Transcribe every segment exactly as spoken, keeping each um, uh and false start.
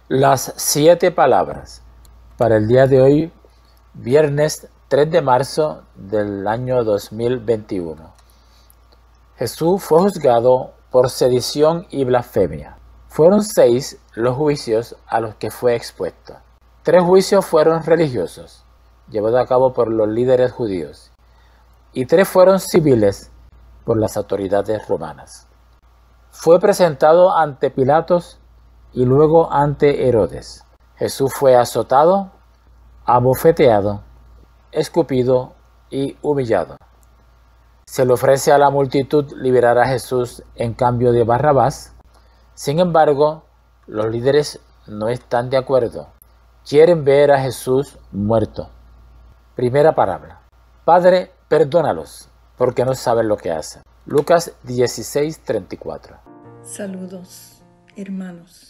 Las siete palabras para el día de hoy, viernes tres de marzo del año dos mil veintiuno. Jesús fue juzgado por sedición y blasfemia. Fueron seis los juicios a los que fue expuesto. Tres juicios fueron religiosos, llevados a cabo por los líderes judíos, y tres fueron civiles por las autoridades romanas. Fue presentado ante Pilatos y luego ante Herodes. Jesús fue azotado, abofeteado, escupido y humillado. Se le ofrece a la multitud liberar a Jesús en cambio de Barrabás. Sin embargo, los líderes no están de acuerdo. Quieren ver a Jesús muerto. Primera palabra. Padre, perdónalos, porque no saben lo que hacen. Lucas dieciséis, treinta y cuatro. Saludos, hermanos.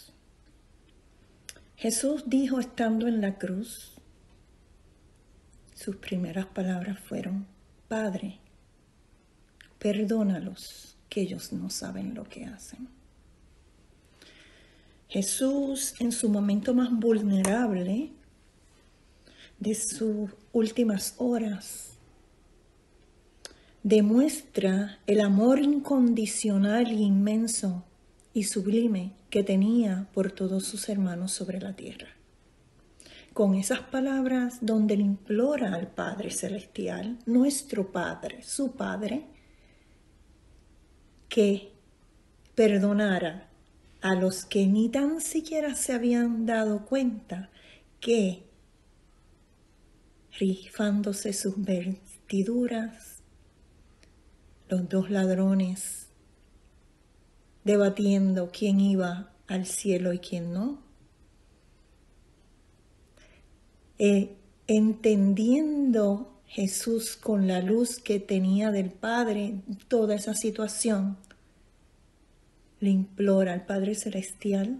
Jesús dijo estando en la cruz, sus primeras palabras fueron: Padre, perdónalos, que ellos no saben lo que hacen. Jesús, en su momento más vulnerable de sus últimas horas, demuestra el amor incondicional e inmenso y sublime que tenía por todos sus hermanos sobre la tierra. Con esas palabras donde le implora al Padre Celestial, nuestro Padre, su Padre, que perdonara a los que ni tan siquiera se habían dado cuenta que, rifándose sus vestiduras, los dos ladrones debatiendo quién iba al cielo y quién no, eh, entendiendo Jesús con la luz que tenía del Padre toda esa situación, le implora al Padre Celestial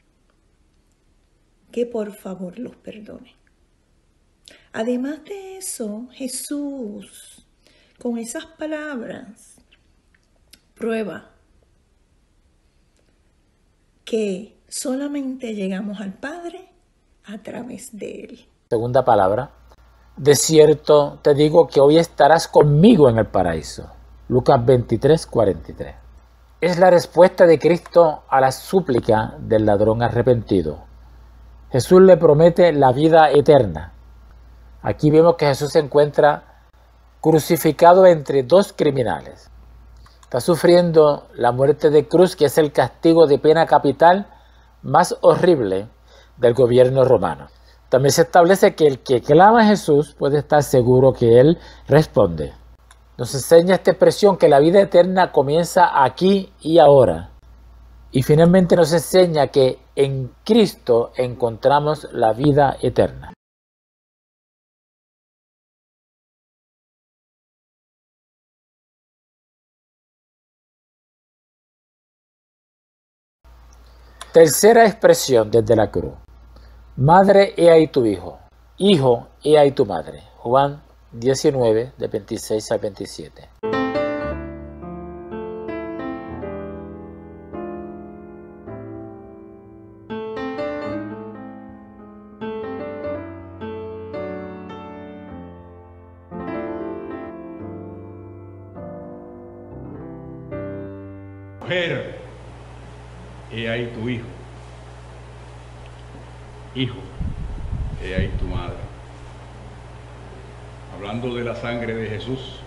que por favor los perdone. Además de eso, Jesús, con esas palabras, prueba que solamente llegamos al Padre a través de Él. Segunda palabra. De cierto te digo que hoy estarás conmigo en el paraíso. Lucas veintitrés, cuarenta y tres. Es la respuesta de Cristo a la súplica del ladrón arrepentido. Jesús le promete la vida eterna. Aquí vemos que Jesús se encuentra crucificado entre dos criminales. Está sufriendo la muerte de cruz, que es el castigo de pena capital más horrible del gobierno romano. También se establece que el que clama a Jesús puede estar seguro que Él responde. Nos enseña esta expresión que la vida eterna comienza aquí y ahora. Y finalmente nos enseña que en Cristo encontramos la vida eterna. Tercera expresión desde la cruz. Madre, he ahí tu hijo. Hijo, he ahí tu madre. Juan diecinueve, de veintiséis al veintisiete. Mujer, he ahí tu hijo. Hijo, he ahí tu madre. Hablando de la sangre de Jesús,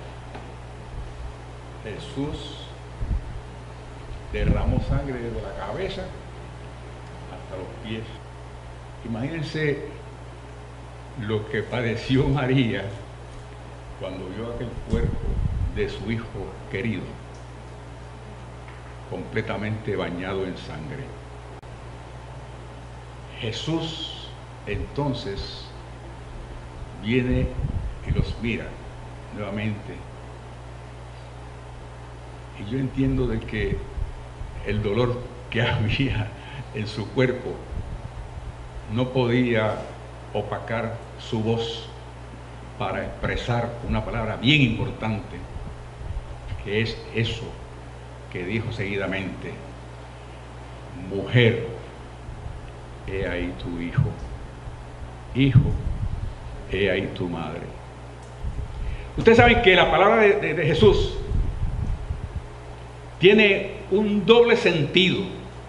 Jesús derramó sangre desde la cabeza hasta los pies. Imagínense lo que padeció María cuando vio aquel cuerpo de su hijo querido completamente bañado en sangre. Jesús entonces viene y los mira nuevamente. Y yo entiendo de que el dolor que había en su cuerpo no podía opacar su voz para expresar una palabra bien importante, que es eso que dijo seguidamente: mujer, he ahí tu hijo. Hijo, he ahí tu madre. Ustedes saben que la palabra de, de, de Jesús tiene un doble sentido.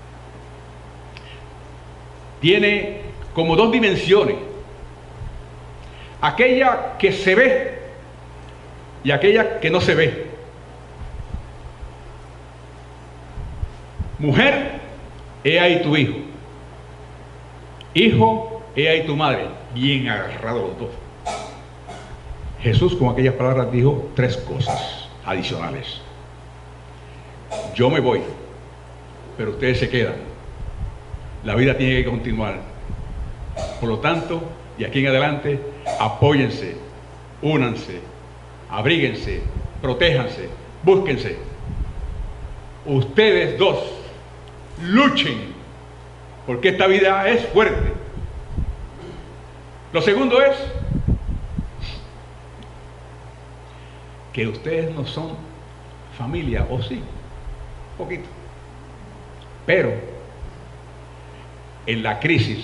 Tiene como dos dimensiones. Aquella que se ve y aquella que no se ve. Mujer, he ahí tu hijo. Hijo, he ahí tu madre. Bien agarrados los dos. Jesús con aquellas palabras dijo tres cosas adicionales. Yo me voy, pero ustedes se quedan. La vida tiene que continuar. Por lo tanto, de aquí en adelante, apóyense, únanse, abríguense, protéjanse, búsquense. Ustedes dos luchen, porque esta vida es fuerte. Lo segundo es que ustedes no son familia, o sí, poquito. Pero en la crisis,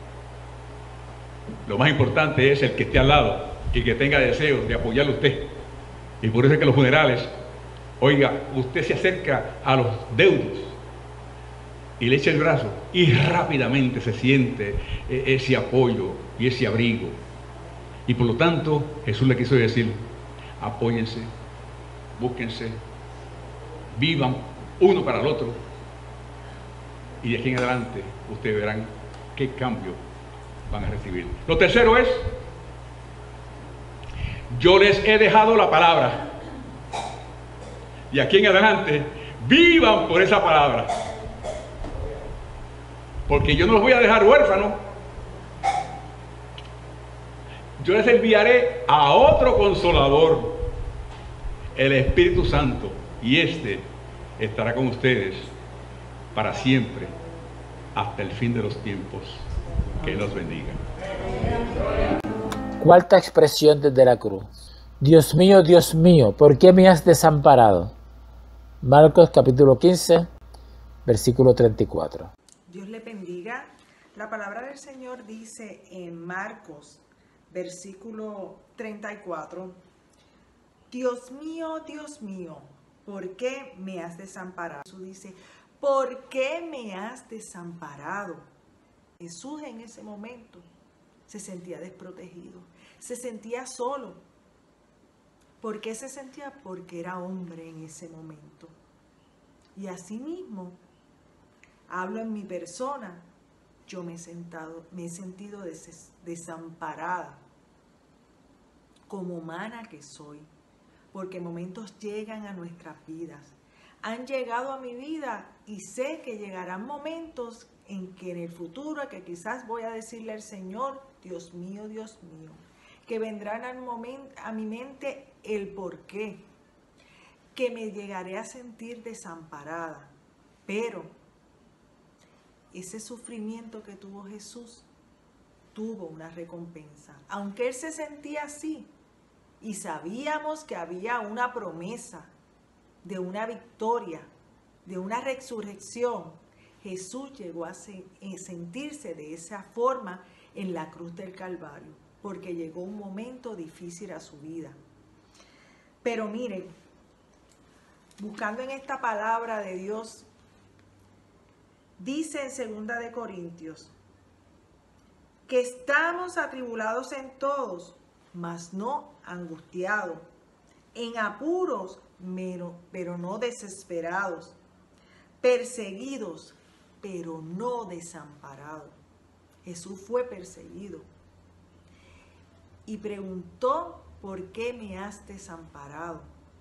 lo más importante es el que esté al lado y que tenga deseos de apoyarle a usted. Y por eso es que los funerales, oiga, usted se acerca a los deudos y le echa el brazo y rápidamente se siente ese apoyo y ese abrigo. Y por lo tanto, Jesús le quiso decir, apóyense, búsquense, vivan uno para el otro, y de aquí en adelante ustedes verán qué cambio van a recibir. Lo tercero es, yo les he dejado la palabra, y aquí en adelante vivan por esa palabra, porque yo no los voy a dejar huérfanos. Yo les enviaré a otro consolador, el Espíritu Santo, y este estará con ustedes para siempre, hasta el fin de los tiempos. Que los bendiga. Cuarta expresión desde la cruz. Dios mío, Dios mío, ¿por qué me has desamparado? Marcos capítulo quince, versículo treinta y cuatro. Dios le bendiga. La palabra del Señor dice en Marcos, versículo treinta y cuatro, Dios mío, Dios mío, ¿por qué me has desamparado? Jesús dice, ¿por qué me has desamparado? Jesús en ese momento se sentía desprotegido, se sentía solo. ¿Por qué se sentía? Porque era hombre en ese momento. Y asimismo, hablo en mi persona, yo me he, sentado, me he sentido des, desamparada, como humana que soy, porque momentos llegan a nuestras vidas. Han llegado a mi vida y sé que llegarán momentos en que en el futuro, que quizás voy a decirle al Señor, Dios mío, Dios mío, que vendrán al momento, a mi mente el por qué, que me llegaré a sentir desamparada, pero ese sufrimiento que tuvo Jesús tuvo una recompensa, aunque Él se sentía así, y sabíamos que había una promesa de una victoria, de una resurrección. Jesús llegó a sentirse de esa forma en la cruz del Calvario, porque llegó un momento difícil a su vida. Pero miren, buscando en esta palabra de Dios, dice en segunda de Corintios, que estamos atribulados en todos, mas no angustiados, en apuros, pero no desesperados, perseguidos, pero no desamparado. Jesús fue perseguido y preguntó, ¿por qué me has desamparado?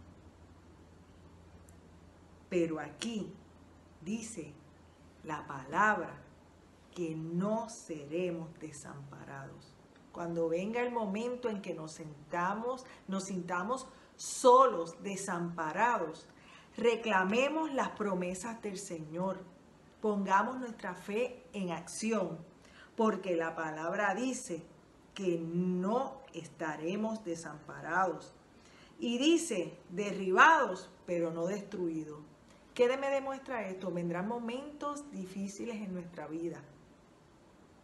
Pero aquí dice la palabra que no seremos desamparados. Cuando venga el momento en que nos sentamos, nos sintamos solos, desamparados, reclamemos las promesas del Señor. Pongamos nuestra fe en acción, porque la palabra dice que no estaremos desamparados. Y dice, derribados, pero no destruidos. ¿Qué me demuestra esto? Vendrán momentos difíciles en nuestra vida.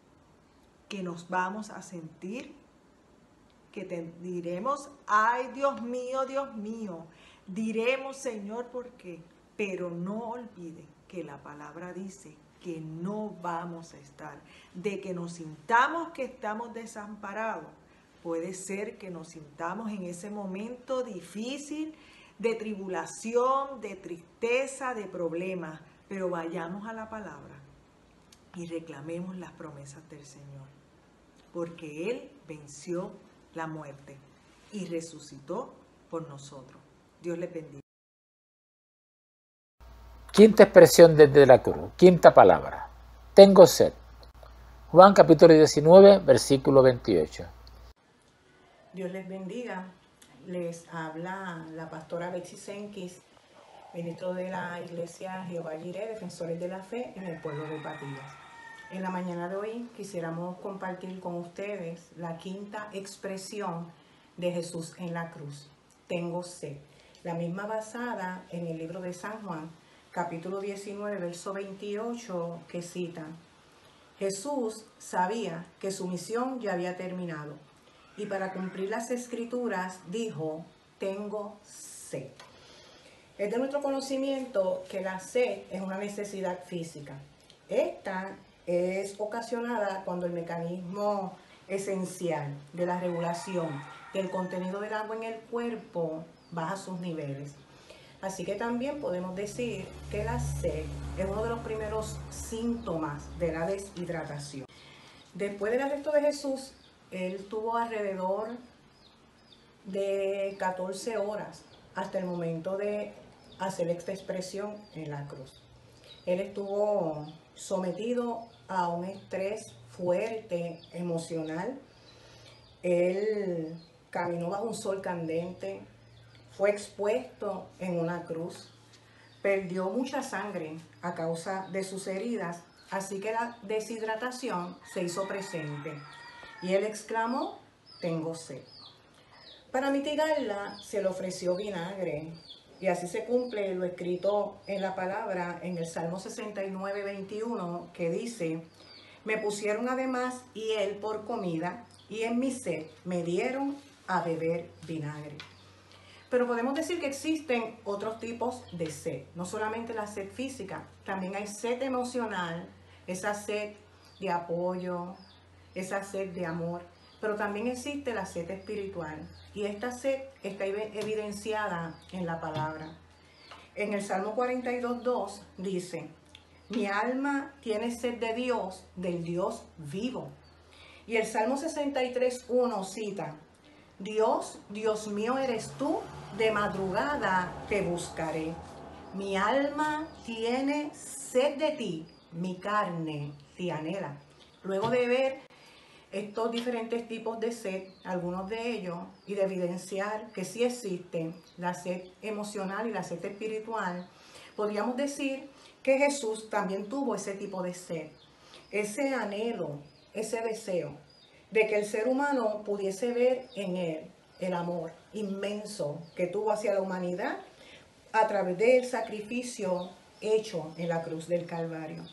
que nos vamos a sentir, que te diremos, ay Dios mío, Dios mío, diremos Señor, ¿por qué? Pero no olvide que la palabra dice que no vamos a estar, de que nos sintamos que estamos desamparados. Puede ser que nos sintamos en ese momento difícil, de tribulación, de tristeza, de problemas, pero vayamos a la palabra y reclamemos las promesas del Señor, porque Él venció la muerte y resucitó por nosotros. Dios les bendiga. Quinta expresión desde la cruz, quinta palabra, tengo sed. Juan capítulo diecinueve, versículo veintiocho. Dios les bendiga. Les habla la pastora Betsy Senkis, ministro de la Iglesia Jehová Jireh, Defensores de la Fe en el pueblo de Patillas. En la mañana de hoy quisiéramos compartir con ustedes la quinta expresión de Jesús en la cruz, tengo sed. La misma basada en el libro de San Juan, capítulo diecinueve, verso veintiocho, que cita: Jesús sabía que su misión ya había terminado y para cumplir las escrituras dijo, tengo sed. Es de nuestro conocimiento que la sed es una necesidad física. Esta es ocasionada cuando el mecanismo esencial de la regulación del contenido del agua en el cuerpo baja sus niveles. Así que también podemos decir que la sed es uno de los primeros síntomas de la deshidratación. Después del arresto de Jesús, él tuvo alrededor de catorce horas hasta el momento de hacer esta expresión en la cruz. Él estuvo sometido a un estrés fuerte, emocional. Él caminó bajo un sol candente, fue expuesto en una cruz, perdió mucha sangre a causa de sus heridas, así que la deshidratación se hizo presente. Y él exclamó, tengo sed. Para mitigarla se le ofreció vinagre. Y así se cumple lo escrito en la palabra en el Salmo sesenta y nueve, veintiuno, que dice, me pusieron además y él por comida, y en mi sed me dieron a beber vinagre. Pero podemos decir que existen otros tipos de sed, no solamente la sed física, también hay sed emocional, esa sed de apoyo, esa sed de amor, pero también existe la sed espiritual y esta sed está evidenciada en la palabra. En el Salmo cuarenta y dos, dos dice, mi alma tiene sed de Dios, del Dios vivo. Y el Salmo sesenta y tres, uno cita, Dios, Dios mío eres tú, de madrugada te buscaré. Mi alma tiene sed de ti, mi carne te anhela. Luego de ver estos diferentes tipos de sed, algunos de ellos, y de evidenciar que sí existe la sed emocional y la sed espiritual, podríamos decir que Jesús también tuvo ese tipo de sed, ese anhelo, ese deseo de que el ser humano pudiese ver en él el amor inmenso que tuvo hacia la humanidad a través del sacrificio hecho en la cruz del Calvario.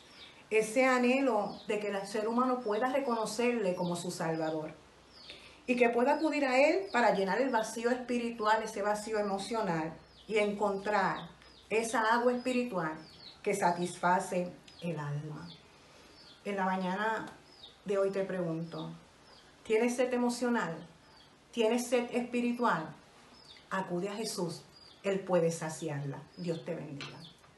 Ese anhelo de que el ser humano pueda reconocerle como su Salvador y que pueda acudir a Él para llenar el vacío espiritual, ese vacío emocional y encontrar esa agua espiritual que satisface el alma. En la mañana de hoy te pregunto, ¿tienes sed emocional? ¿Tienes sed espiritual? Acude a Jesús, Él puede saciarla. Dios te bendiga.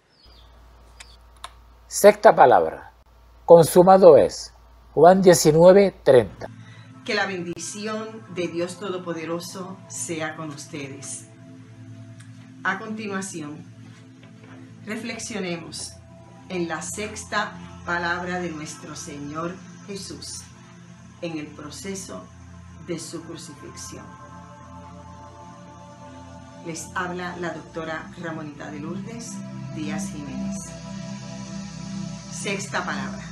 Sexta palabra, consumado es. Juan diecinueve, treinta. Que la bendición de Dios Todopoderoso sea con ustedes. A continuación, reflexionemos en la sexta palabra de nuestro Señor Jesús en el proceso de su crucifixión. Les habla la doctora Ramonita de Lourdes Díaz Jiménez. Sexta palabra.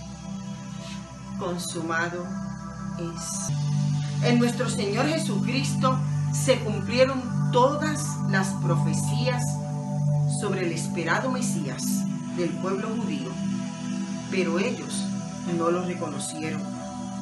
Consumado es. En nuestro Señor Jesucristo se cumplieron todas las profecías sobre el esperado Mesías del pueblo judío, pero ellos no lo reconocieron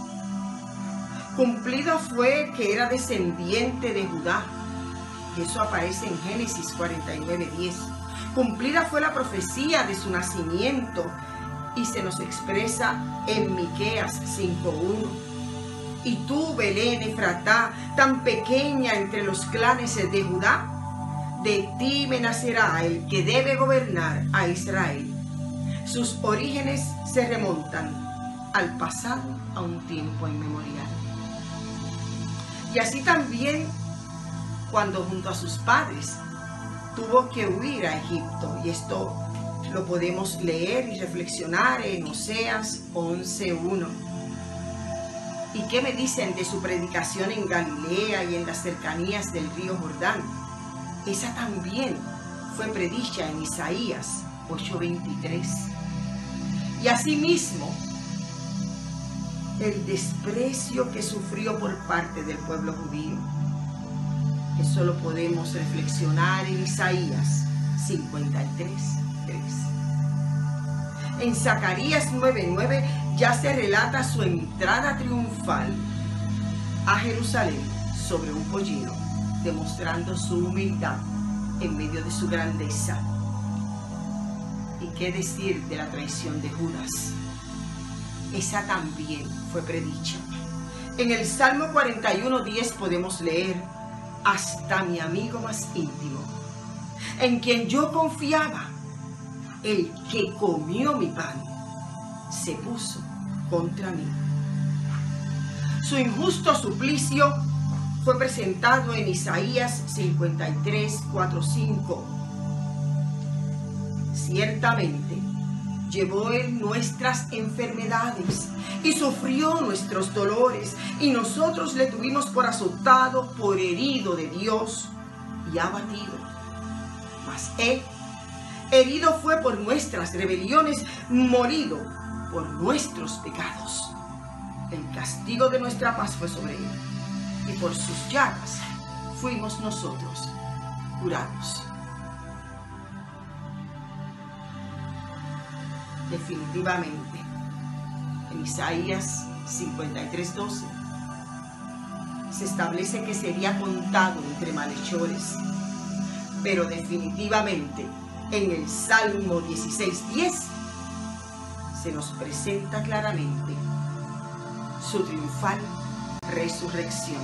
Cumplido fue que era descendiente de Judá. Eso aparece en Génesis cuarenta y nueve, diez. Cumplida fue la profecía de su nacimiento y se nos expresa en Miqueas cinco uno. Y tú, Belén Efratá, tan pequeña entre los clanes de Judá, de ti me nacerá el que debe gobernar a Israel. Sus orígenes se remontan al pasado, a un tiempo inmemorial. Y así también, cuando junto a sus padres tuvo que huir a Egipto, y esto lo podemos leer y reflexionar en Oseas once uno. ¿Y qué me dicen de su predicación en Galilea y en las cercanías del río Jordán? Esa también fue predicha en Isaías ocho veintitrés. Y asimismo, el desprecio que sufrió por parte del pueblo judío. Eso lo podemos reflexionar en Isaías cincuenta y tres, tres. En Zacarías nueve nueve ya se relata su entrada triunfal a Jerusalén sobre un pollino, demostrando su humildad en medio de su grandeza. ¿Y qué decir de la traición de Judas? Esa también fue predicha. En el Salmo cuarenta y uno, diez podemos leer: hasta mi amigo más íntimo, en quien yo confiaba, el que comió mi pan, se puso contra mí. Su injusto suplicio fue presentado en Isaías cincuenta y tres, cuatro, cinco. Ciertamente llevó él nuestras enfermedades y sufrió nuestros dolores, y nosotros le tuvimos por azotado, por herido de Dios y abatido. Mas él herido fue por nuestras rebeliones, molido por nuestros pecados. El castigo de nuestra paz fue sobre él, y por sus llagas fuimos nosotros curados. Definitivamente, en Isaías cincuenta y tres, doce, se establece que sería contado entre malhechores, pero definitivamente en el Salmo dieciséis, diez se nos presenta claramente su triunfal resurrección.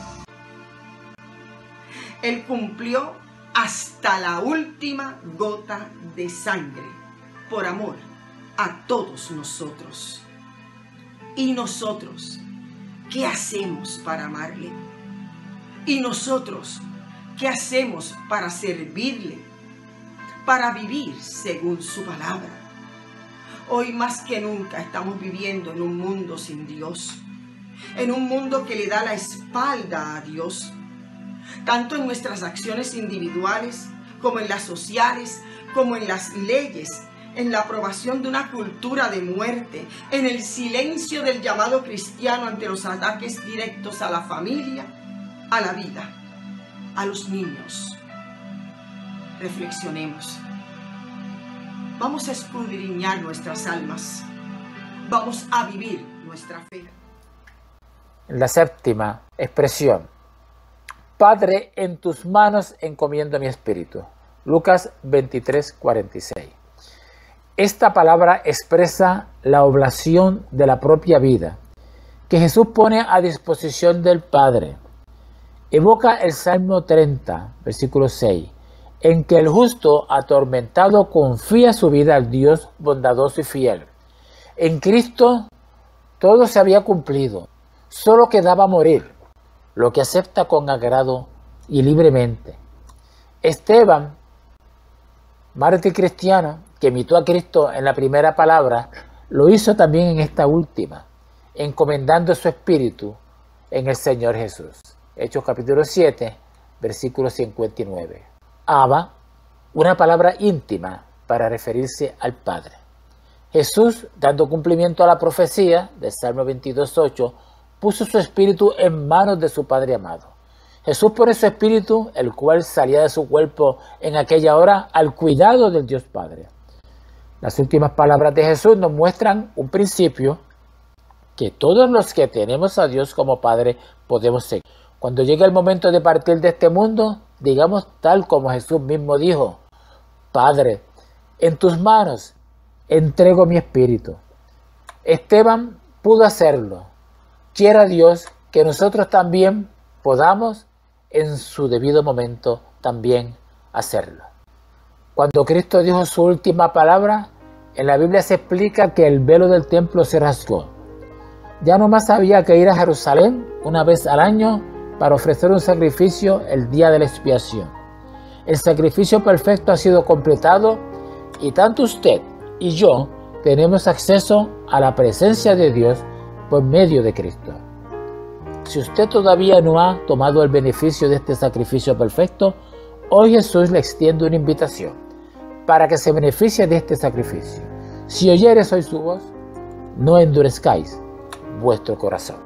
Él cumplió hasta la última gota de sangre por amor a todos nosotros. ¿Y nosotros qué hacemos para amarle? ¿Y nosotros qué hacemos para servirle? Para vivir según su palabra. Hoy más que nunca estamos viviendo en un mundo sin Dios, en un mundo que le da la espalda a Dios, tanto en nuestras acciones individuales, como en las sociales, como en las leyes, en la aprobación de una cultura de muerte, en el silencio del llamado cristiano ante los ataques directos a la familia, a la vida, a los niños. Reflexionemos. Vamos a escudriñar nuestras almas. Vamos a vivir nuestra fe. La séptima expresión: Padre, en tus manos encomiendo mi espíritu. Lucas veintitrés, cuarenta y seis. Esta palabra expresa la oblación de la propia vida que Jesús pone a disposición del Padre. Evoca el Salmo treinta, versículo seis, en que el justo atormentado confía su vida al Dios bondadoso y fiel. En Cristo todo se había cumplido, solo quedaba morir, lo que acepta con agrado y libremente. Esteban, mártir cristiano, que imitó a Cristo en la primera palabra, lo hizo también en esta última, encomendando su espíritu en el Señor Jesús. Hechos capítulo siete, versículo cincuenta y nueve. Abba, una palabra íntima para referirse al Padre. Jesús, dando cumplimiento a la profecía del Salmo veintidós, ocho, puso su espíritu en manos de su Padre amado. Jesús pone su espíritu, el cual salía de su cuerpo en aquella hora, al cuidado del Dios Padre. Las últimas palabras de Jesús nos muestran un principio que todos los que tenemos a Dios como Padre podemos seguir. Cuando llegue el momento de partir de este mundo, digamos tal como Jesús mismo dijo: Padre, en tus manos entrego mi espíritu. Esteban pudo hacerlo. Quiera Dios que nosotros también podamos en su debido momento también hacerlo. Cuando Cristo dijo su última palabra, en la Biblia se explica que el velo del templo se rasgó. Ya no más había que ir a Jerusalén una vez al año para ofrecer un sacrificio el día de la expiación. El sacrificio perfecto ha sido completado y tanto usted y yo tenemos acceso a la presencia de Dios por medio de Cristo. Si usted todavía no ha tomado el beneficio de este sacrificio perfecto, hoy Jesús le extiende una invitación para que se beneficie de este sacrificio. Si oyeres hoy su voz, no endurezcáis vuestro corazón.